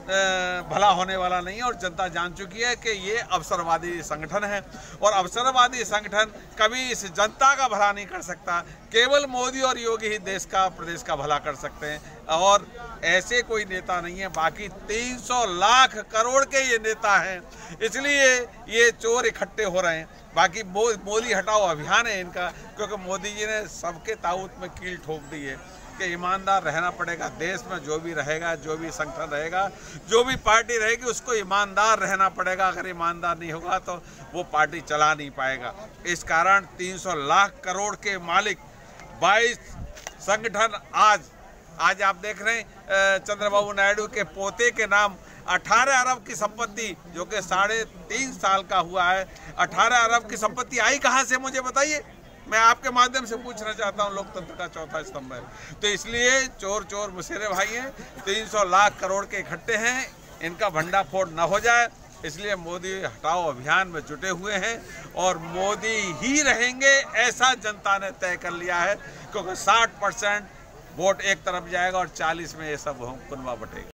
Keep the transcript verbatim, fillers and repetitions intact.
भला होने वाला नहीं है और जनता जान चुकी है कि ये अवसरवादी संगठन है और अवसरवादी संगठन कभी इस जनता का भला नहीं कर सकता। केवल मोदी और योगी ही देश का प्रदेश का भला कर सकते हैं और ऐसे कोई नेता नहीं है। बाकी तीन सौ लाख करोड़ के ये नेता हैं, इसलिए ये चोर इकट्ठे हो रहे हैं। बाकी मोदी हटाओ अभियान है इनका, क्योंकि मोदी जी ने सबके ताऊत में कील ठोक दी है कि ईमानदार रहना पड़ेगा। देश में जो भी रहेगा, जो भी संगठन रहेगा, जो भी पार्टी रहेगी, उसको ईमानदार रहना पड़ेगा। अगर ईमानदार नहीं होगा तो वो पार्टी चला नहीं पाएगा। इस कारण तीन सौ लाख करोड़ के मालिक बाईस संगठन आज आज आप देख रहे हैं चंद्रबाबू नायडू के पोते के नाम अठारह अरब की संपत्ति, जो कि साढ़े तीन साल का हुआ है, अठारह अरब की संपत्ति आई कहाँ से, मुझे बताइए। मैं आपके माध्यम से पूछना चाहता हूँ, लोकतंत्र का चौथा स्तंभ है। तो इसलिए चोर चोर मुसेरे भाई हैं, तीन सौ लाख करोड़ के इकट्ठे हैं, इनका भंडाफोड़ न हो जाए, इसलिए मोदी हटाओ अभियान में जुटे हुए हैं और मोदी ही रहेंगे ऐसा जनता ने तय कर लिया है, क्योंकि साठ परसेंट वोट एक तरफ जाएगा और चालीस में ये सब कुनबा बटेगा।